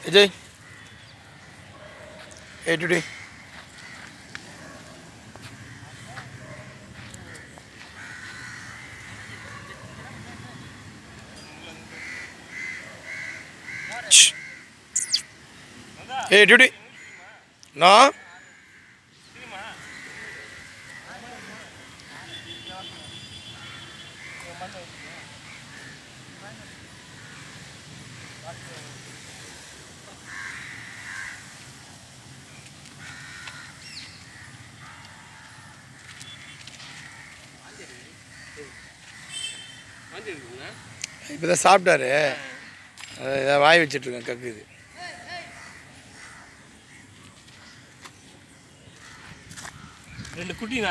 Vijay today today நான் இப்போதான் சாப்பிட்டாரு வாய் வச்சிட்ருக்கேன் கக்குது ரெண்டு குட்டி